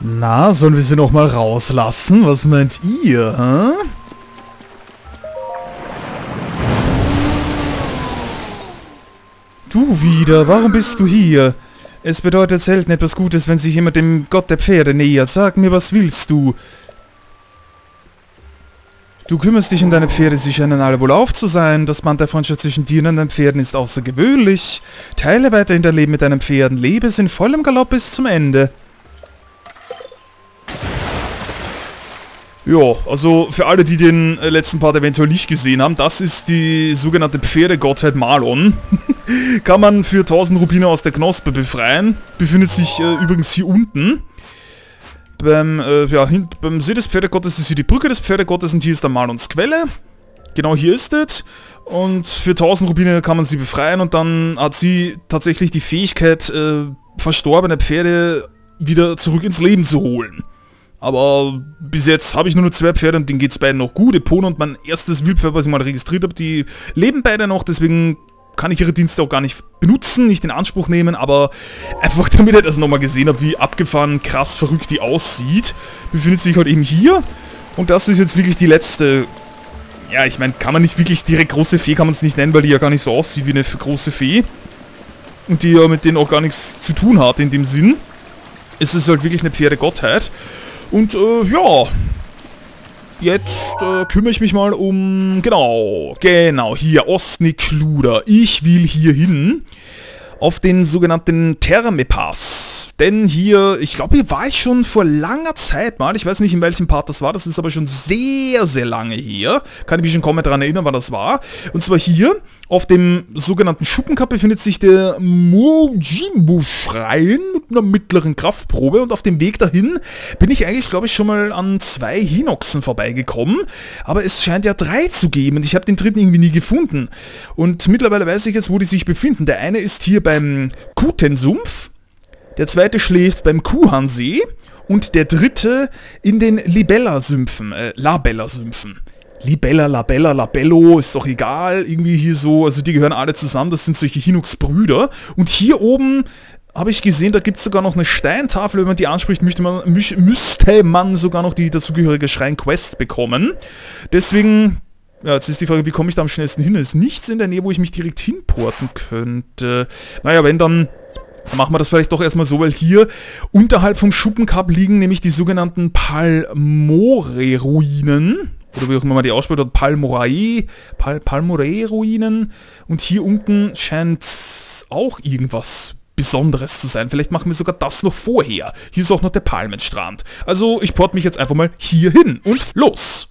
Na, sollen wir sie noch mal rauslassen? Was meint ihr, hä? Du wieder, warum bist du hier? Es bedeutet selten etwas Gutes, wenn sich jemand dem Gott der Pferde nähert. Sag mir, was willst du? Du kümmerst dich um deine Pferde, sie scheinen alle wohl auf zu sein. Das Band der Freundschaft zwischen dir und deinen Pferden ist außergewöhnlich. Teile weiterhin dein Leben mit deinen Pferden. Lebe es in vollem Galopp bis zum Ende. Ja, also für alle, die den letzten Part eventuell nicht gesehen haben, das ist die sogenannte Pferdegottheit Malon. Kann man für 1000 Rubine aus der Knospe befreien. Befindet sich übrigens hier unten. Beim See des Pferdegottes ist hier die Brücke des Pferdegottes und hier ist der Malons Quelle. Genau hier ist es. Und für 1000 Rubine kann man sie befreien und dann hat sie tatsächlich die Fähigkeit, verstorbene Pferde wieder zurück ins Leben zu holen. Aber bis jetzt habe ich nur 2 Pferde und denen geht es beiden noch gut. Epona und mein erstes Wildpferd, was ich mal registriert habe, die leben beide noch, deswegen kann ich ihre Dienste auch gar nicht benutzen, nicht in Anspruch nehmen, aber einfach damit ich das nochmal gesehen habe, wie abgefahren, krass, verrückt die aussieht, befindet sich halt eben hier. Und das ist jetzt wirklich die letzte, ja, ich meine, kann man nicht wirklich direkt große Fee, kann man es nicht nennen, weil die ja gar nicht so aussieht wie eine große Fee. Und die ja mit denen auch gar nichts zu tun hat in dem Sinn. Es ist halt wirklich eine Pferdegottheit. Und ja, jetzt kümmere ich mich mal um, genau, hier, Ostnik Schluder. Ich will hier hin, auf den sogenannten Thermepass. Denn hier, ich glaube, hier war ich schon vor langer Zeit mal. Ich weiß nicht, in welchem Part das war. Das ist aber schon sehr, sehr lange her. Kann ich mich schon kaum mehr daran erinnern, wann das war. Und zwar hier, auf dem sogenannten Schuppenkap befindet sich der Mojimbo-Schrein mit einer mittleren Kraftprobe. Und auf dem Weg dahin bin ich eigentlich, glaube ich, schon mal an 2 Hinoxen vorbeigekommen. Aber es scheint ja 3 zu geben und ich habe den dritten irgendwie nie gefunden. Und mittlerweile weiß ich jetzt, wo die sich befinden. Der eine ist hier beim Kutensumpf. Der zweite schläft beim Kuhansee und der dritte in den Libella-Sümpfen, Labella-Sümpfen. Libella, Labella, Labello, ist doch egal, irgendwie hier so, also die gehören alle zusammen, das sind solche Hinox-Brüder. Und hier oben habe ich gesehen, da gibt es sogar noch eine Steintafel, wenn man die anspricht, müsste man sogar noch die dazugehörige Schrein-Quest bekommen. Deswegen, ja, jetzt ist die Frage, wie komme ich da am schnellsten hin? Es ist nichts in der Nähe, wo ich mich direkt hinporten könnte. Naja, wenn dann machen wir das vielleicht doch erstmal so, weil hier unterhalb vom Schuppenkap liegen nämlich die sogenannten Palmore-Ruinen. Oder wie auch immer man die ausspricht, oder Palmore-Ruinen. Und hier unten scheint auch irgendwas Besonderes zu sein. Vielleicht machen wir sogar das noch vorher. Hier ist auch noch der Palmenstrand. Also ich porte mich jetzt einfach mal hier hin und los!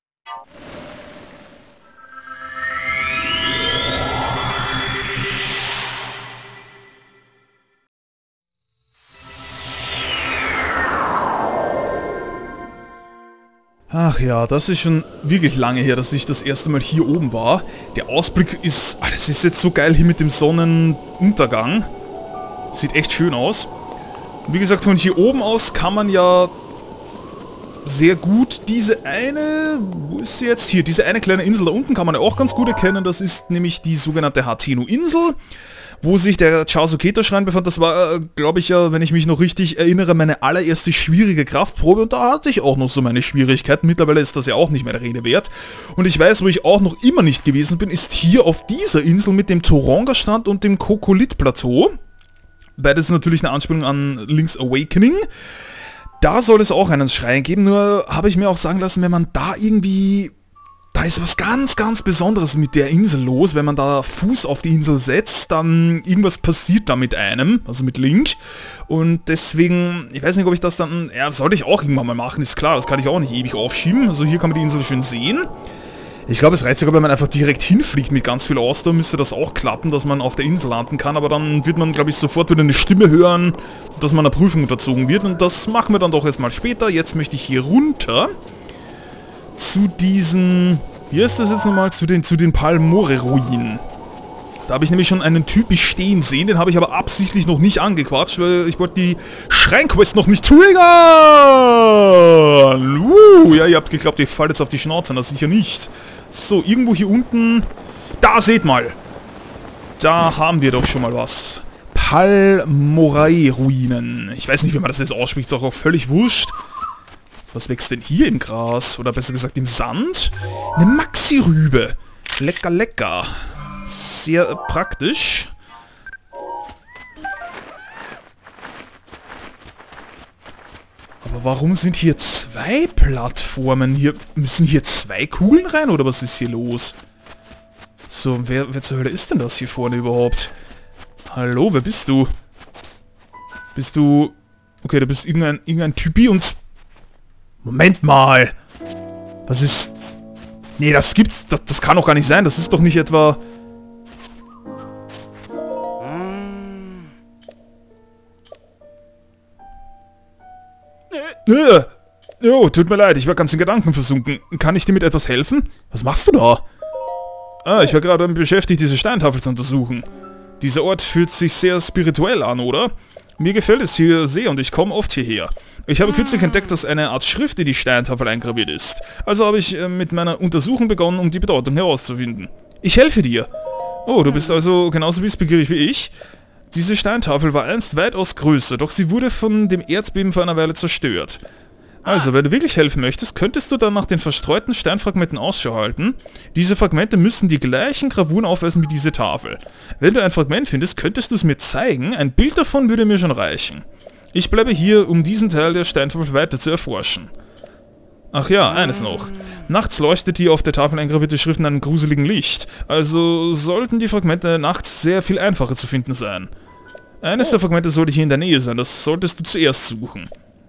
Ach ja, das ist schon wirklich lange her, dass ich das erste Mal hier oben war. Der Ausblick ist, das ist jetzt so geil hier mit dem Sonnenuntergang. Sieht echt schön aus. Und wie gesagt, von hier oben aus kann man ja sehr gut diese eine, wo ist sie jetzt? Hier, diese eine kleine Insel da unten kann man ja auch ganz gut erkennen. Das ist nämlich die sogenannte Hateno-Insel, wo sich der Chasuketo-Schrein befand. Das war, glaube ich ja, wenn ich mich noch richtig erinnere, meine allererste schwierige Kraftprobe. Und da hatte ich auch noch so meine Schwierigkeiten. Mittlerweile ist das ja auch nicht mehr der Rede wert. Und ich weiß, wo ich auch noch immer nicht gewesen bin, ist hier auf dieser Insel mit dem Toronga-Strand und dem Kokolit-Plateau. Beides natürlich eine Anspielung an Link's Awakening. Da soll es auch einen Schrein geben, nur habe ich mir auch sagen lassen, wenn man da irgendwie... Da ist was ganz, ganz Besonderes mit der Insel los. Wenn man da Fuß auf die Insel setzt, dann irgendwas passiert da mit einem, also mit Link. Und deswegen, ich weiß nicht, ob ich das dann, ja, sollte ich auch irgendwann mal machen, ist klar, das kann ich auch nicht ewig aufschieben. Also hier kann man die Insel schön sehen. Ich glaube, es reicht sogar, wenn man einfach direkt hinfliegt mit ganz viel Ausdauer, müsste das auch klappen, dass man auf der Insel landen kann. Aber dann wird man, glaube ich, sofort wieder eine Stimme hören, dass man einer Prüfung unterzogen wird. Und das machen wir dann doch erstmal später. Jetzt möchte ich hier runter zu diesen, wie ist das jetzt nochmal, zu den Palmore-Ruinen. Da habe ich nämlich schon einen Typ stehen sehen, den habe ich aber absichtlich noch nicht angequatscht, weil ich wollte die Schreinquest noch nicht triggern. Ja, ihr habt geglaubt, ihr fallt jetzt auf die Schnauze, das sicher nicht. So, irgendwo hier unten, da seht mal. Da haben wir doch schon mal was. Kalmorai-Ruinen. Ich weiß nicht, wie man das jetzt ausspricht, ist auch völlig wurscht. Was wächst denn hier im Gras? Oder besser gesagt im Sand? Eine Maxi-Rübe. Lecker, lecker. Sehr praktisch. Aber warum sind hier 2 Plattformen? Müssen hier 2 Kugeln rein, oder was ist hier los? So, wer zur Hölle ist denn das hier vorne überhaupt? Hallo, wer bist du? Bist du... Okay, du bist irgendein Typi und... Moment mal! Was ist... Nee, das gibt's... Das kann doch gar nicht sein. Das ist doch nicht etwa... Jo, tut mir leid, ich war ganz in Gedanken versunken. Kann ich dir mit etwas helfen? Was machst du da? Ah, ich war gerade beschäftigt, diese Steintafel zu untersuchen. Dieser Ort fühlt sich sehr spirituell an, oder? Mir gefällt es hier sehr und ich komme oft hierher. Ich habe kürzlich entdeckt, dass eine Art Schrift in die Steintafel eingraviert ist. Also habe ich mit meiner Untersuchung begonnen, um die Bedeutung herauszufinden. Ich helfe dir. Oh, du bist also genauso wissbegierig wie ich? Diese Steintafel war einst weitaus größer, doch sie wurde von dem Erdbeben vor einer Weile zerstört. Also, wenn du wirklich helfen möchtest, könntest du dann nach den verstreuten Steinfragmenten Ausschau halten. Diese Fragmente müssen die gleichen Gravuren aufweisen wie diese Tafel. Wenn du ein Fragment findest, könntest du es mir zeigen. Ein Bild davon würde mir schon reichen. Ich bleibe hier, um diesen Teil der Steintafel weiter zu erforschen. Ach ja, eines noch. Nachts leuchtet die auf der Tafel eingravierte Schrift in einem gruseligen Licht. Also sollten die Fragmente nachts sehr viel einfacher zu finden sein. Eines der Fragmente sollte hier in der Nähe sein. Das solltest du zuerst suchen.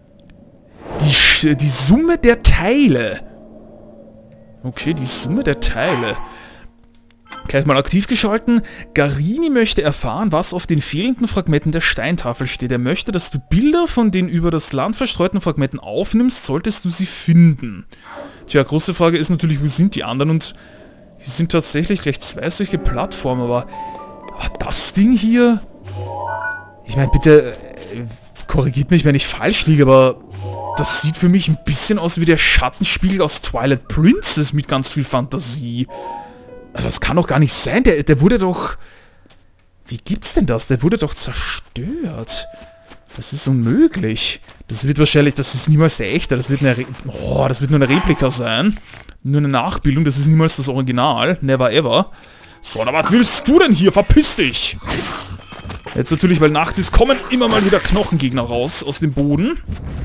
Die Summe der Teile. Okay, die Summe der Teile. Gleich mal aktiv geschalten. Garini möchte erfahren, was auf den fehlenden Fragmenten der Steintafel steht. Er möchte, dass du Bilder von den über das Land verstreuten Fragmenten aufnimmst, solltest du sie finden. Tja, große Frage ist natürlich, wo sind die anderen? Und hier sind tatsächlich recht 2 solche Plattformen, aber das Ding hier... Ich meine, bitte... korrigiert mich, wenn ich falsch liege, aber das sieht für mich ein bisschen aus wie der Schattenspiegel aus Twilight Princess mit ganz viel Fantasie. Das kann doch gar nicht sein, der wurde doch... Wie gibt's denn das? Der wurde doch zerstört. Das ist unmöglich. Das wird wahrscheinlich... Das ist niemals der echte, das wird eine... das wird nur eine Replika sein. Nur eine Nachbildung, das ist niemals das Original. Never ever. So, na was willst du denn hier? Verpiss dich! Jetzt natürlich, weil Nacht ist, kommen immer mal wieder Knochengegner raus aus dem Boden.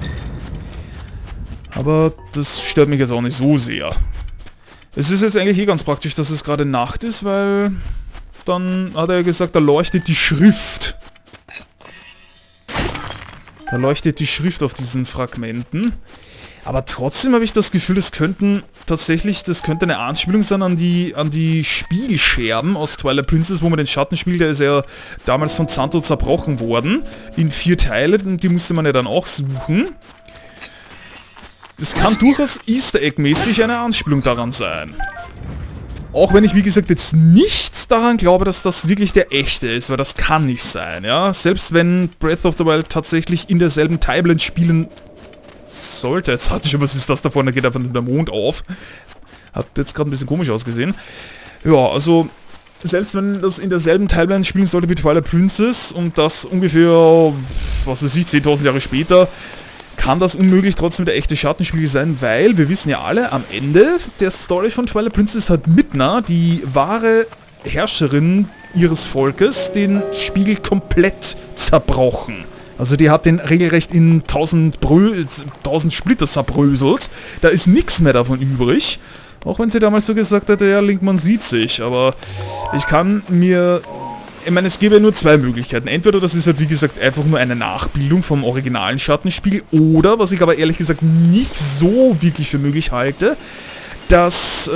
Aber das stört mich jetzt auch nicht so sehr. Es ist jetzt eigentlich ganz praktisch, dass es gerade Nacht ist, weil dann hat er ja gesagt, da leuchtet die Schrift. Da leuchtet die Schrift auf diesen Fragmenten. Aber trotzdem habe ich das Gefühl, das könnte eine Anspielung sein an die Spiegelscherben aus Twilight Princess, wo man den Schattenspiegel, der ist ja damals von Zanto zerbrochen worden, in 4 Teile, und die musste man ja dann auch suchen. Das kann durchaus Easter Egg-mäßig eine Anspielung daran sein. Auch wenn ich, wie gesagt, jetzt nicht daran glaube, dass das wirklich der echte ist, weil das kann nicht sein, ja. Selbst wenn Breath of the Wild tatsächlich in derselben Timeline spielen sollte. Jetzt hatte ich schon, was ist das da vorne? Geht einfach der Mond auf. Hat jetzt gerade ein bisschen komisch ausgesehen. Ja, also, selbst wenn das in derselben Timeline spielen sollte wie Twilight Princess und das ungefähr, was weiß ich, 10.000 Jahre später, kann das unmöglich trotzdem der echte Schattenspiegel sein, weil wir wissen ja alle, am Ende der Story von Twilight Princess hat Midna, die wahre Herrscherin ihres Volkes, den Spiegel komplett zerbrochen. Also die hat den regelrecht in 1000 Splitter zerbröselt. Da ist nichts mehr davon übrig. Auch wenn sie damals so gesagt hatte, ja, Link, man sieht sich. Aber ich kann mir... Ich meine, es gäbe ja nur 2 Möglichkeiten. Entweder das ist halt, wie gesagt, einfach nur eine Nachbildung vom originalen Schattenspiegel. Oder, was ich aber ehrlich gesagt nicht so wirklich für möglich halte, dass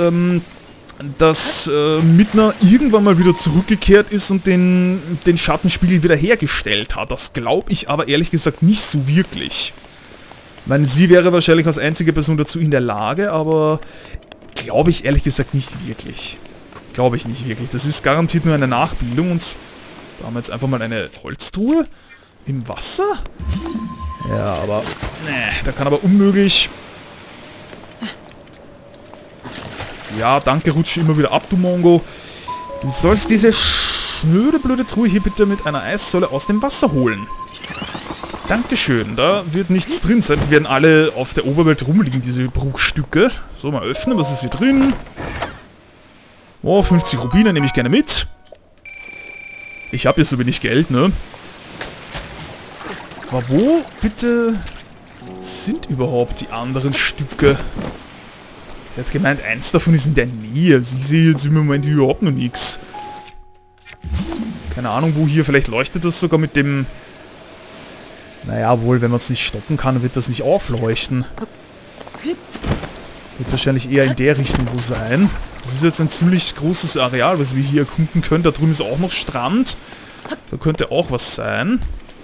Midna irgendwann mal wieder zurückgekehrt ist und den Schattenspiegel wieder hergestellt hat. Das glaube ich aber ehrlich gesagt nicht so wirklich. Ich meine, sie wäre wahrscheinlich als einzige Person dazu in der Lage, aber glaube ich ehrlich gesagt nicht wirklich. Glaube ich nicht wirklich. Das ist garantiert nur eine Nachbildung und da haben wir jetzt einfach mal eine Holztruhe im Wasser. Ja, aber... da kann aber unmöglich... Ja, danke, rutsche immer wieder ab, du Mongo. Du sollst diese schnöde, blöde Truhe hier bitte mit einer Eissäule aus dem Wasser holen. Dankeschön, da wird nichts drin sein. Die werden alle auf der Oberwelt rumliegen, diese Bruchstücke. So, mal öffnen, was ist hier drin? Oh, 50 Rubine nehme ich gerne mit. Ich habe ja so wenig Geld, ne? Aber wo, bitte, sind überhaupt die anderen Stücke? Der hat gemeint, eins davon ist in der Nähe. Also ich sehe jetzt im Moment überhaupt noch nichts. Keine Ahnung, wo hier. Vielleicht leuchtet das sogar mit dem... Naja, wohl, wenn man es nicht stoppen kann, wird das nicht aufleuchten. Wird wahrscheinlich eher in der Richtung wo sein. Das ist jetzt ein ziemlich großes Areal, was wir hier erkunden können. Da drüben ist auch noch Strand. Da könnte auch was sein.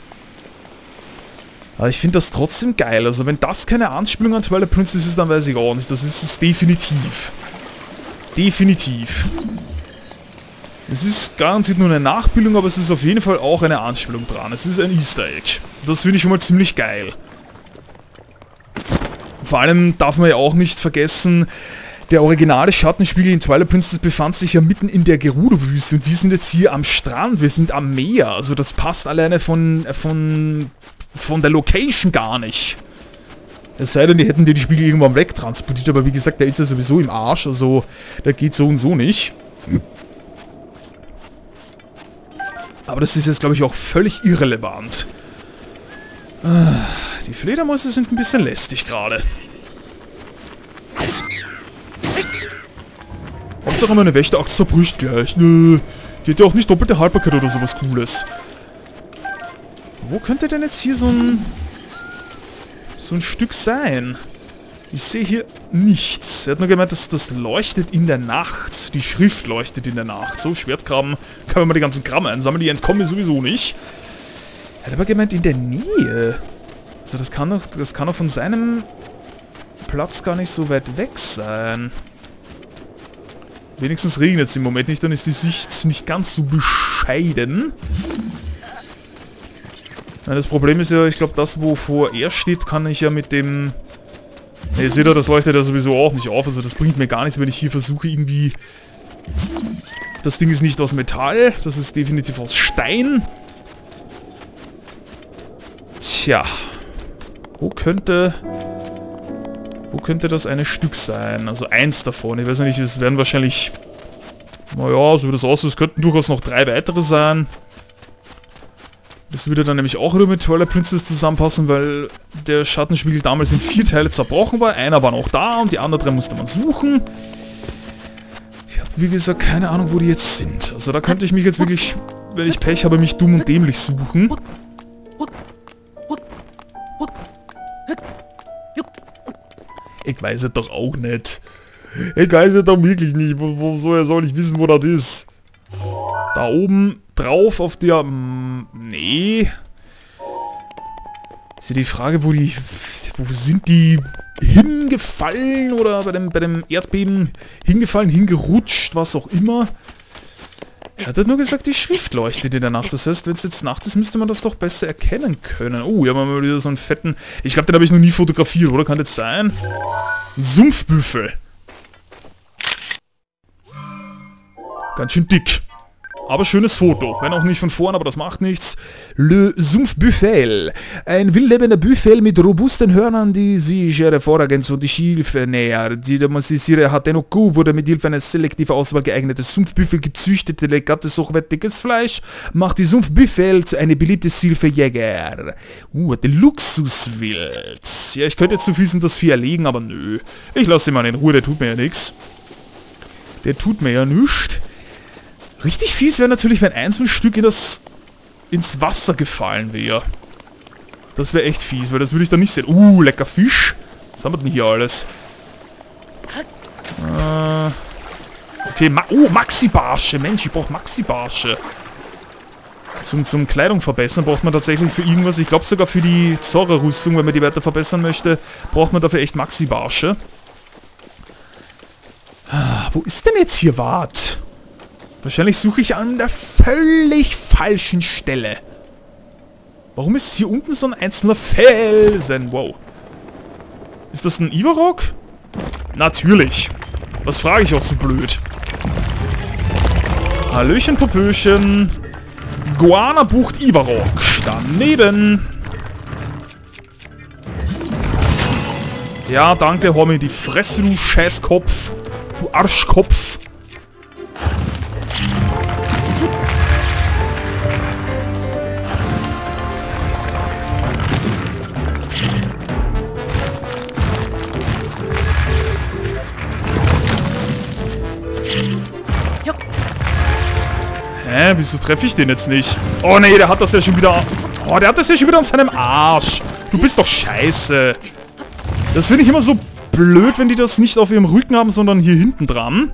Aber ich finde das trotzdem geil. Also wenn das keine Anspielung an Twilight Princess ist, dann weiß ich auch nicht. Das ist es definitiv. Definitiv. Es ist garantiert nur eine Nachbildung, aber es ist auf jeden Fall auch eine Anspielung dran. Es ist ein Easter Egg. Das finde ich schon mal ziemlich geil. Vor allem darf man ja auch nicht vergessen, der originale Schattenspiegel in Twilight Princess befand sich ja mitten in der Gerudo-Wüste und wir sind jetzt hier am Strand, wir sind am Meer. Also das passt alleine von der Location gar nicht. Es sei denn, die hätten die Spiegel irgendwann wegtransportiert, aber wie gesagt, der ist ja sowieso im Arsch, also der geht so und so nicht. Aber das ist jetzt, glaube ich, auch völlig irrelevant. Die Fledermäuse sind ein bisschen lästig gerade. Hauptsache meine Wächteraxt zerbricht gleich. Nö, die hat ja auch nicht doppelte Haltbarkeit oder sowas Cooles. Wo könnte denn jetzt hier so ein Stück sein? Ich sehe hier nichts. Er hat nur gemeint, dass das leuchtet in der Nacht. Die Schrift leuchtet in der Nacht. So, Schwertgraben. Kann man mal die ganzen Gramm einsammeln. Die entkommen mir sowieso nicht. Er hat aber gemeint, in der Nähe. Also das kann doch von seinem Platz gar nicht so weit weg sein. Wenigstens regnet es im Moment nicht, dann ist die Sicht nicht ganz so bescheiden. Ja, das Problem ist ja, ich glaube, das, wovor er steht, kann ich ja mit dem... Ja, ihr seht ja, das leuchtet ja sowieso auch nicht auf, also das bringt mir gar nichts, wenn ich hier versuche irgendwie... Das Ding ist nicht aus Metall, das ist definitiv aus Stein. Tja. Wo könnte das eine Stück sein? Also eins davon. Ich weiß nicht, es werden wahrscheinlich... Naja, so wie das aussieht, es könnten durchaus noch 3 weitere sein. Das würde dann nämlich auch wieder mit Twilight Princess zusammenpassen, weil der Schattenspiegel damals in 4 Teile zerbrochen war. Einer war noch da und die anderen 3 musste man suchen. Ich habe, wie gesagt, keine Ahnung, wo die jetzt sind. Also da könnte ich mich jetzt wirklich, wenn ich Pech habe, mich dumm und dämlich suchen. Ich weiß es doch auch nicht. Ich weiß es doch wirklich nicht. Wo soll ich wissen, wo das ist? Da oben drauf auf der... Nee. Ist ja die Frage, wo sind die hingefallen oder bei dem Erdbeben hingefallen, hingerutscht, was auch immer. Er hat nur gesagt, die Schrift leuchtet in der Nacht. Das heißt, wenn es jetzt Nacht ist, müsste man das doch besser erkennen können. Oh, hier haben wir mal wieder so einen fetten... Ich glaube, den habe ich noch nie fotografiert, oder? Kann das sein? Ein Sumpfbüffel. Ganz schön dick. Aber schönes Foto. Wenn auch nicht von vorn, aber das macht nichts. Le Sumpfbüffel. Ein wildlebender Büffel mit robusten Hörnern, die sich hervorragend zu die Schilfe nähert. Die Domestizierung hat dennoch gut, wurde mit Hilfe einer selektiven Auswahl geeignetes Sumpfbüffel gezüchtete, elegantes, hochwertiges Fleisch, macht die Sumpfbüffel zu einem beliebten Ziel für Jäger. Der Luxuswild. Ja, ich könnte jetzt zu viel das Vieh erlegen, aber nö. Ich lasse ihn mal in Ruhe, der tut mir ja nichts. Der tut mir ja nichts. Richtig fies wäre natürlich, wenn ein so ein Stück ins Wasser gefallen wäre. Das wäre echt fies, weil das würde ich dann nicht sehen. Lecker Fisch. Was haben wir denn hier alles? Okay, Maxi-Barsche. Mensch, ich brauche Maxi-Barsche. Zum Kleidung verbessern braucht man tatsächlich für irgendwas, ich glaube sogar für die Zora-Rüstung, wenn man die weiter verbessern möchte, braucht man dafür echt Maxi-Barsche. Wo ist denn jetzt hier was? Wahrscheinlich suche ich an der völlig falschen Stelle. Warum ist hier unten so ein einzelner Felsen? Wow. Ist das ein Ivarok? Natürlich. Was frage ich auch so blöd? Hallöchen, Popöchen. Guana-Bucht Ivarok. Daneben. Ja, danke, hau mir in die Fresse, du Scheißkopf. Du Arschkopf. Hä, wieso treffe ich den jetzt nicht? Oh nee, der hat das ja schon wieder... Oh, der hat das ja schon wieder an seinem Arsch. Du bist doch scheiße. Das finde ich immer so blöd, wenn die das nicht auf ihrem Rücken haben, sondern hier hinten dran.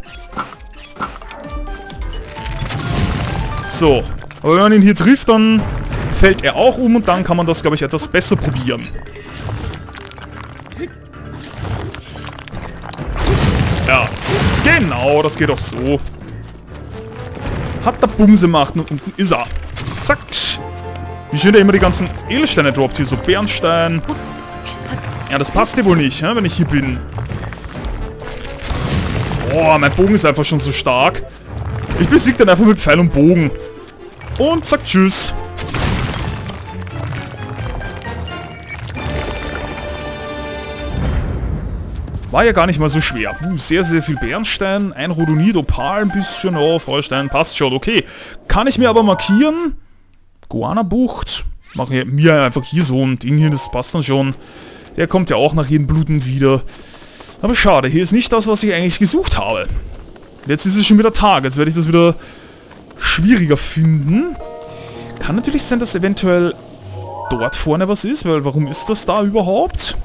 So. Aber wenn man ihn hier trifft, dann fällt er auch um und dann kann man das, glaube ich, etwas besser probieren. Ja, genau, das geht auch so. Hat der Bumse gemacht und unten ist er. Zack. Wie schön der immer die ganzen Edelsteine droppt hier. So Bernstein. Ja, das passt dir wohl nicht, wenn ich hier bin. Boah, mein Bogen ist einfach schon so stark. Ich besiege den einfach mit Pfeil und Bogen. Und zack, tschüss. War ja gar nicht mal so schwer. Sehr, sehr viel Bernstein, ein Rhodonit, Opal, ein bisschen, oh, Feuerstein, passt schon, okay. Kann ich mir aber markieren. Guana-Bucht. Mache mir einfach hier so ein Ding hier, das passt dann schon. Der kommt ja auch nach jedem blutend wieder. Aber schade, hier ist nicht das, was ich eigentlich gesucht habe. Jetzt ist es schon wieder Tag, jetzt werde ich das wieder schwieriger finden. Kann natürlich sein, dass eventuell dort vorne was ist, weil warum ist das da überhaupt?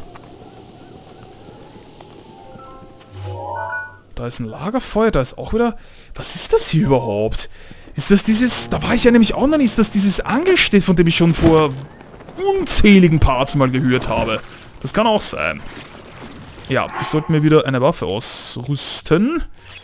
Da ist ein Lagerfeuer, da ist auch wieder... Was ist das hier überhaupt? Ist das dieses... Da war ich ja nämlich auch noch nicht. Ist das dieses Angelstedt, von dem ich schon vor unzähligen Parts mal gehört habe? Das kann auch sein. Ja, ich sollte mir wieder eine Waffe ausrüsten.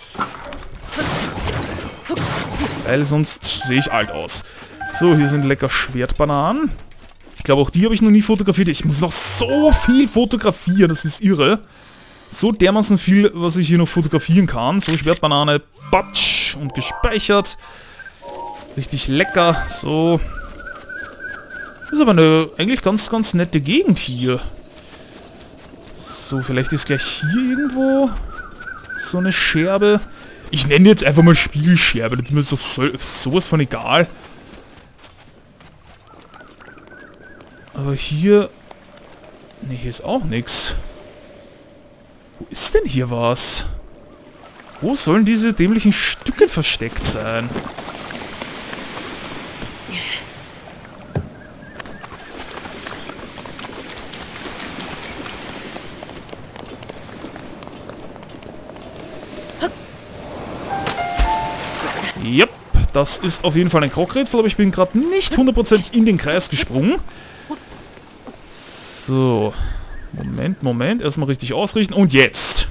Weil sonst sehe ich alt aus. So, hier sind lecker Schwertbananen. Ich glaube, auch die habe ich noch nie fotografiert. Ich muss noch so viel fotografieren, das ist irre. So dermaßen viel, was ich hier noch fotografieren kann. So, Schwertbanane, batsch und gespeichert. Richtig lecker, so. Ist aber eine eigentlich ganz, ganz nette Gegend hier. So, vielleicht ist gleich hier irgendwo so eine Scherbe. Ich nenne jetzt einfach mal Spiegelscherbe, das ist mir so, sowas von egal. Aber hier... Ne, hier ist auch nichts. Wo ist denn hier was? Wo sollen diese dämlichen Stücke versteckt sein? Yep, das ist auf jeden Fall ein Krogrätsel, aber ich bin gerade nicht hundertprozentig in den Kreis gesprungen. So. Moment. Erstmal richtig ausrichten. Und jetzt.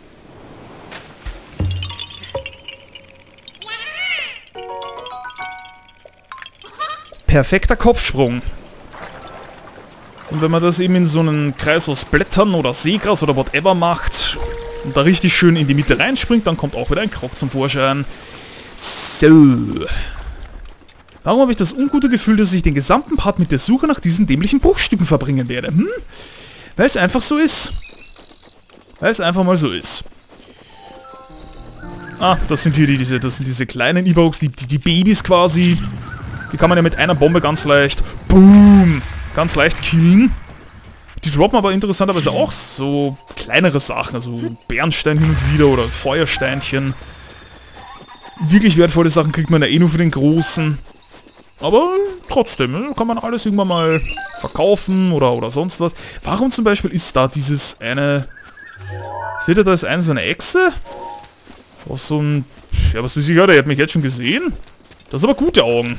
Perfekter Kopfsprung. Und wenn man das eben in so einen Kreis aus Blättern oder Seegras oder whatever macht und da richtig schön in die Mitte reinspringt, dann kommt auch wieder ein Krog zum Vorschein. So. Warum habe ich das ungute Gefühl, dass ich den gesamten Part mit der Suche nach diesen dämlichen Bruchstücken verbringen werde? Weil es einfach so ist. Weil es einfach mal so ist. Ah, das sind hier diese kleinen Ivaroks, die Babys quasi. Die kann man ja mit einer Bombe ganz leicht, boom, ganz leicht killen. Die droppen aber interessanterweise auch so kleinere Sachen, also Bernstein hin und wieder oder Feuersteinchen. Wirklich wertvolle Sachen kriegt man ja eh nur für den Großen. Aber trotzdem, kann man alles irgendwann mal verkaufen oder sonst was. Warum zum Beispiel ist da dieses eine... Seht ihr, da ist so eine Echse? Auf so ein... Ja, was weiß ich, der hat mich jetzt schon gesehen. Das ist aber gute Augen.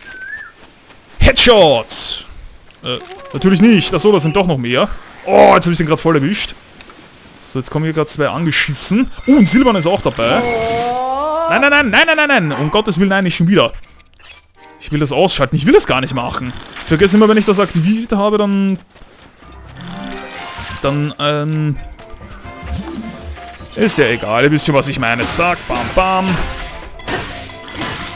Headshot! Natürlich nicht. Achso, da sind doch noch mehr. Oh, jetzt habe ich den gerade voll erwischt. So, jetzt kommen hier gerade zwei angeschissen. Und Silbern ist auch dabei. Nein. Um Gottes Willen, nein, nicht schon wieder. Ich will das ausschalten. Ich will das gar nicht machen. Ich vergesse immer, wenn ich das aktiviert habe, dann... Ist ja egal. Ihr wisst schon, was ich meine. Zack, bam, bam.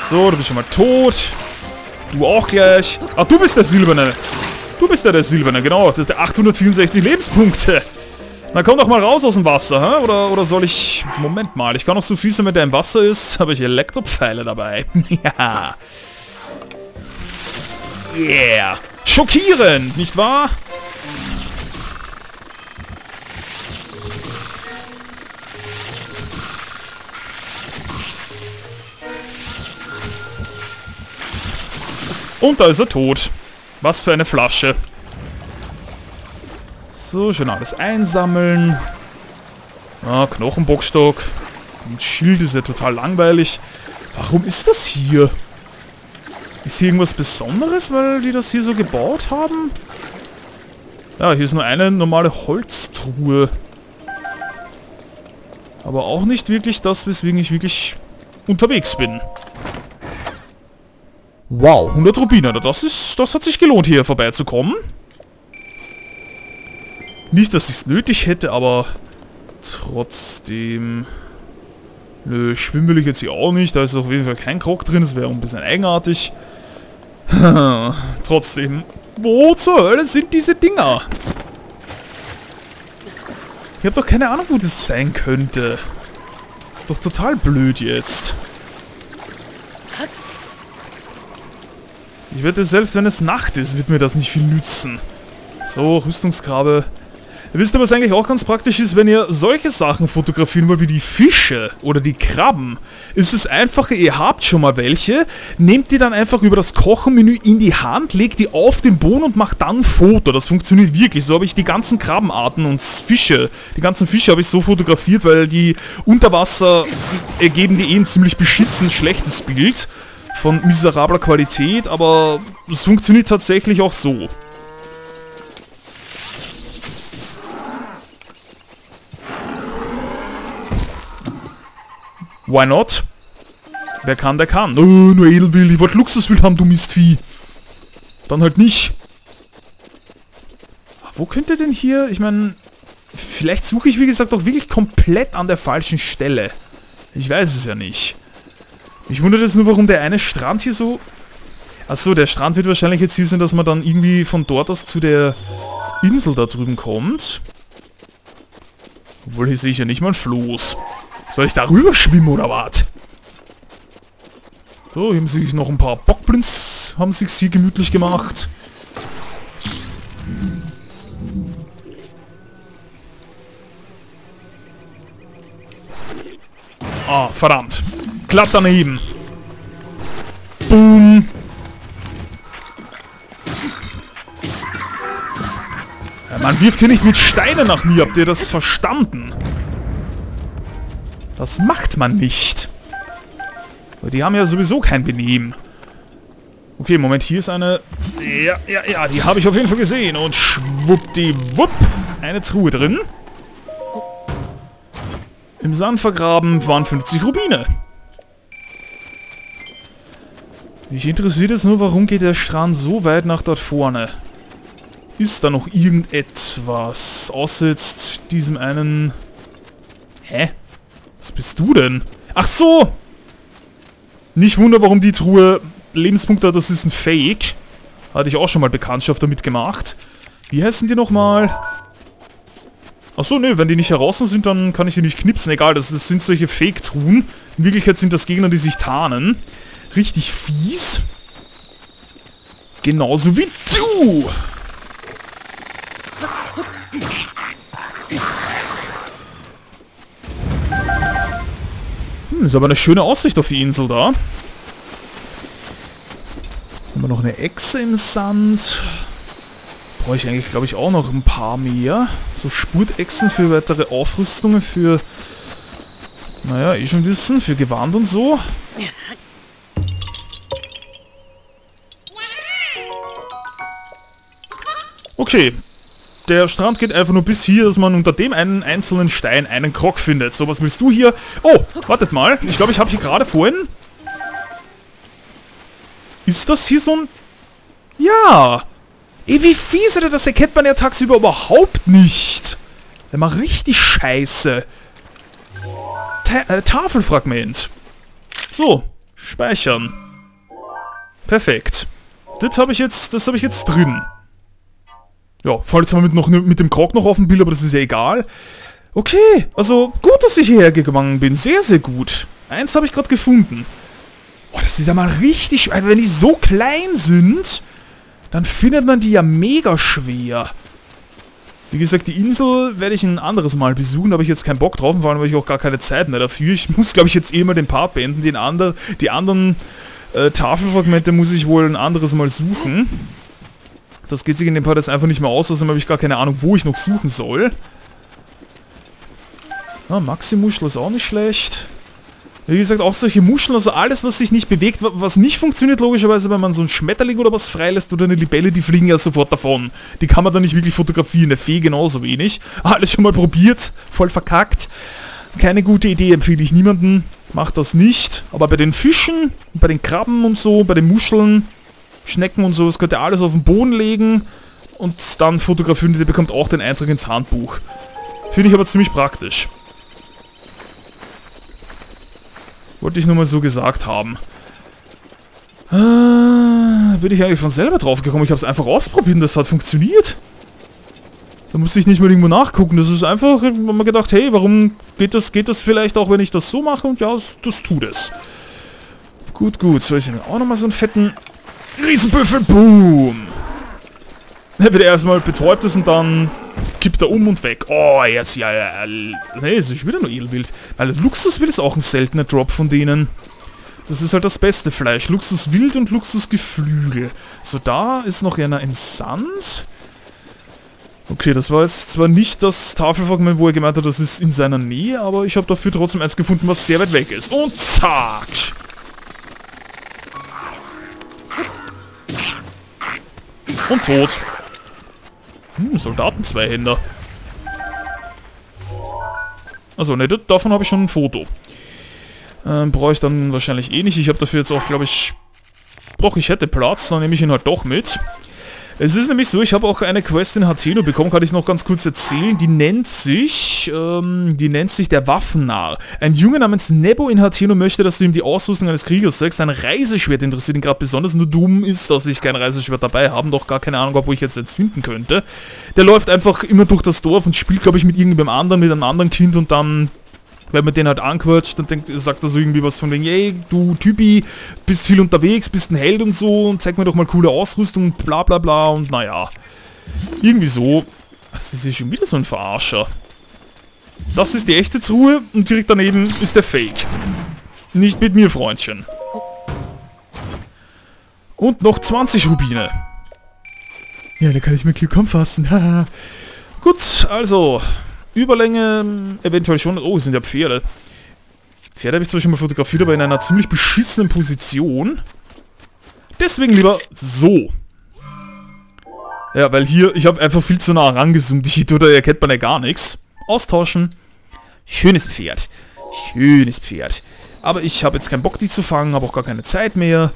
So, du bist schon mal tot. Du auch gleich. Ah, du bist der Silberne. Du bist ja der Silberne, genau. Das ist der 864 Lebenspunkte. Na komm doch mal raus aus dem Wasser, hä? Oder soll ich... Moment mal, ich kann auch so fies sein, wenn der im Wasser ist. Habe ich Elektropfeile dabei. Ja. Yeah. Schockierend, nicht wahr? Und da ist er tot. Was für eine Flasche. So, schön alles einsammeln. Ah, Knochenbockstock. Ein Schild ist ja total langweilig. Warum ist das hier? Ist hier irgendwas Besonderes, weil die das hier so gebaut haben? Ja, hier ist nur eine normale Holztruhe. Aber auch nicht wirklich das, weswegen ich wirklich unterwegs bin. Wow, 100 Rubine. Das hat sich gelohnt, hier vorbeizukommen. Nicht, dass ich es nötig hätte, aber trotzdem... Nö, schwimmen will ich jetzt hier auch nicht. Da ist auf jeden Fall kein Krog drin. Das wäre ein bisschen eigenartig. Trotzdem, wo zur Hölle sind diese Dinger? Ich habe doch keine Ahnung, wo das sein könnte. Das ist doch total blöd jetzt. Ich wette, selbst wenn es Nacht ist, wird mir das nicht viel nützen. So, Rüstungsgrabe. Ihr wisst aber, was eigentlich auch ganz praktisch ist, wenn ihr solche Sachen fotografieren wollt, wie die Fische oder die Krabben, ist es einfacher, ihr habt schon mal welche, nehmt die dann einfach über das Kochenmenü in die Hand, legt die auf den Boden und macht dann ein Foto. Das funktioniert wirklich. So habe ich die ganzen Krabbenarten und Fische, die ganzen Fische habe ich so fotografiert, weil die unter Wasser ergeben die ein ziemlich beschissen schlechtes Bild von miserabler Qualität, aber es funktioniert tatsächlich auch so. Why not? Wer kann, der kann. Oh, nur Edelwild. Ich wollte Luxuswild haben, du Mistvieh. Dann halt nicht. Wo könnte denn hier... Ich meine... Vielleicht suche ich, wie gesagt, auch wirklich komplett an der falschen Stelle. Ich weiß es ja nicht. Mich wundert jetzt nur, warum der eine Strand hier so... Achso, der Strand wird wahrscheinlich jetzt hier sein, dass man dann irgendwie von dort aus zu der Insel da drüben kommt. Obwohl, hier sehe ich ja nicht mal ein Floß. Soll ich da rüber schwimmen oder was? So, hier haben sich noch ein paar Bockblins, haben sich hier gemütlich gemacht. Ah, verdammt. Glatt daneben. Boom. Ja, man wirft hier nicht mit Steinen nach mir, habt ihr das verstanden? Das macht man nicht. Aber die haben ja sowieso kein Benehmen. Okay, Moment, hier ist eine... Ja, die habe ich auf jeden Fall gesehen. Und schwuppdiwupp, eine Truhe drin. Im Sand vergraben waren 50 Rubine. Mich interessiert jetzt nur, warum geht der Strand so weit nach dort vorne? Ist da noch irgendetwas? Außer jetzt diesem einen... Hä? Was bist du denn? Ach so! Nicht wunder, warum die Truhe Lebenspunkte hat, das ist ein Fake. Hatte ich auch schon mal Bekanntschaft damit gemacht. Wie heißen die nochmal? Ach so, nö, wenn die nicht heraus sind, dann kann ich die nicht knipsen. Egal, das sind solche Fake-Truhen. In Wirklichkeit sind das Gegner, die sich tarnen. Richtig fies. Genauso wie du! Ist aber eine schöne Aussicht auf die Insel da. Haben wir noch eine Echse im Sand. Brauche ich eigentlich, glaube ich, auch noch ein paar mehr. So Spurtechsen für weitere Aufrüstungen, für... Naja, eh schon wissen, für Gewand und so. Okay. Der Strand geht einfach nur bis hier, dass man unter dem einen einzelnen Stein einen Krog findet. So, was willst du hier? Oh, wartet mal. Ich glaube, ich habe hier gerade vorhin... Ist das hier so ein... Ja. Ey, wie fies, Alter, das erkennt man ja tagsüber überhaupt nicht. Der macht richtig scheiße. Tafelfragment. So. Speichern. Perfekt. Das habe ich jetzt drin. Ja, fällt jetzt mal mit dem Krog noch auf dem Bild, aber das ist ja egal. Okay, also gut, dass ich hierher gegangen bin. Sehr, sehr gut. Eins habe ich gerade gefunden. Oh, das ist ja mal richtig schwer. Wenn die so klein sind, dann findet man die ja mega schwer. Wie gesagt, die Insel werde ich ein anderes Mal besuchen, da habe ich jetzt keinen Bock drauf, vor allem habe ich auch gar keine Zeit mehr dafür. Ich muss, glaube ich, jetzt eh mal den Part beenden. Die anderen Tafelfragmente muss ich wohl ein anderes Mal suchen. Das geht sich in dem Part jetzt einfach nicht mehr aus, außerdem habe ich gar keine Ahnung, wo ich noch suchen soll. Ah, Maxi-Muschel ist auch nicht schlecht. Wie gesagt, auch solche Muscheln, also alles, was sich nicht bewegt, was nicht funktioniert logischerweise, wenn man so einen Schmetterling oder was freilässt oder eine Libelle, die fliegen ja sofort davon. Die kann man dann nicht wirklich fotografieren, eine Fee genauso wenig. Alles schon mal probiert, voll verkackt. Keine gute Idee, empfehle ich niemandem, macht das nicht. Aber bei den Fischen, bei den Krabben und so, bei den Muscheln, Schnecken und so, das könnt ihr alles auf den Boden legen und dann fotografieren, ihr bekommt auch den Eintrag ins Handbuch. Finde ich aber ziemlich praktisch. Wollte ich nur mal so gesagt haben. Bin ich eigentlich von selber drauf gekommen. Ich habe es einfach ausprobiert und das hat funktioniert. Da musste ich nicht mal irgendwo nachgucken. Das ist einfach, ich habe mir gedacht, hey, warum geht das vielleicht auch, wenn ich das so mache? Und ja, das tut es. Gut, gut. So, ich auch nochmal so einen fetten Riesenbüffel. Boom. Der wird erstmal betäubt ist und dann kippt er um und weg. Oh, jetzt ja. Nee, es ist wieder nur Edelwild. Weil Luxuswild ist auch ein seltener Drop von denen. Das ist halt das beste Fleisch. Luxuswild und Luxusgeflügel. So, da ist noch einer im Sand. Okay, das war jetzt zwar nicht das Tafelfragment, wo er gemeint hat, das ist in seiner Nähe, aber ich habe dafür trotzdem eins gefunden, was sehr weit weg ist. Und zack! Und tot. Soldaten-Zweihänder. Also, ne, davon habe ich schon ein Foto. Brauche ich dann wahrscheinlich eh nicht. Ich habe dafür jetzt auch, glaube ich... Doch, ich hätte Platz, dann nehme ich ihn halt doch mit. Es ist nämlich so, ich habe auch eine Quest in Hateno bekommen, kann ich noch ganz kurz erzählen. Die nennt sich der Waffennarr. Ein Junge namens Nebo in Hateno möchte, dass du ihm die Ausrüstung eines Kriegers sagst. Ein Reiseschwert interessiert ihn gerade besonders. Nur dumm ist, dass ich kein Reiseschwert dabei habe. Doch gar keine Ahnung, wo ich jetzt finden könnte. Der läuft einfach immer durch das Dorf und spielt, glaube ich, mit irgendwem anderen, mit einem anderen Kind und dann... Wenn man den halt anquatscht, dann sagt er so irgendwie was von wegen, hey, du Typi, bist viel unterwegs, bist ein Held und so und zeig mir doch mal coole Ausrüstung, bla bla bla und naja. Irgendwie so. Das ist ja schon wieder so ein Verarscher. Das ist die echte Truhe und direkt daneben ist der Fake. Nicht mit mir, Freundchen. Und noch 20 Rubine. Ja, da kann ich mir Glück anfassen, haha. Gut, also... Überlänge, eventuell schon. Oh, es sind ja Pferde. Pferde habe ich zwar schon mal fotografiert, aber in einer ziemlich beschissenen Position. Deswegen lieber so. Ja, weil hier, ich habe einfach viel zu nah rangezoomt. Da erkennt man ja gar nichts. Austauschen. Schönes Pferd. Schönes Pferd. Aber ich habe jetzt keinen Bock, die zu fangen, habe auch gar keine Zeit mehr.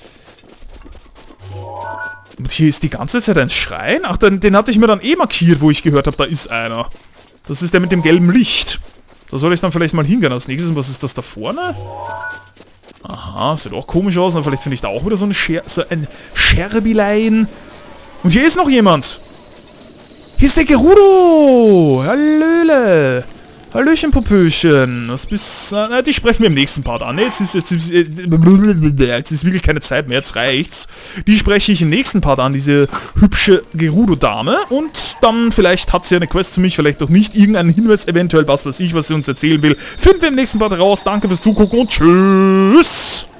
Und hier ist die ganze Zeit ein Schrein. Ach, den hatte ich mir dann eh markiert, wo ich gehört habe, da ist einer. Das ist der mit dem gelben Licht. Da soll ich dann vielleicht mal hingehen als nächstes. Und was ist das da vorne? Aha, sieht auch komisch aus. Und vielleicht finde ich da auch wieder so ein Scherbilein. Und hier ist noch jemand. Hier ist der Gerudo. Hallöle. Hallöchen, Popöchen. Das bist... die sprechen wir im nächsten Part an. Jetzt ist wirklich keine Zeit mehr. Jetzt reicht's. Die spreche ich im nächsten Part an. Diese hübsche Gerudo-Dame. Und dann vielleicht hat sie eine Quest für mich. Vielleicht auch nicht. Irgendeinen Hinweis, eventuell was weiß ich, was sie uns erzählen will. Finden wir im nächsten Part raus. Danke fürs Zugucken und tschüss.